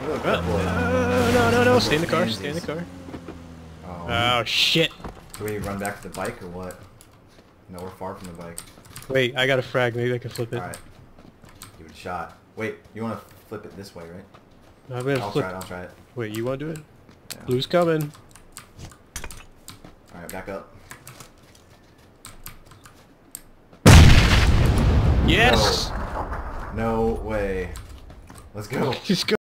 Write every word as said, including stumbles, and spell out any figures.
Look, Uh, couple of- no, no, no, no, stay in the car, Pansies. stay in the car. Oh, Oh, shit. do we run back to the bike or what? No, we're far from the bike. Wait, I got a frag, maybe I can flip it. Alright. Give it a shot. Wait, you want to flip it this way, right? No, I'm gonna I'll flip. try it, I'll try it. Wait, you wanna do it? Yeah. Blue's coming. Alright, back up. Yes! No, no way. Let's go. Just go.